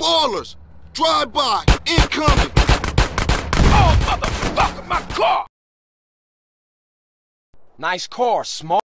Spoilers! Drive-by! Incoming! Oh, motherfucker, my car! Nice car, smart.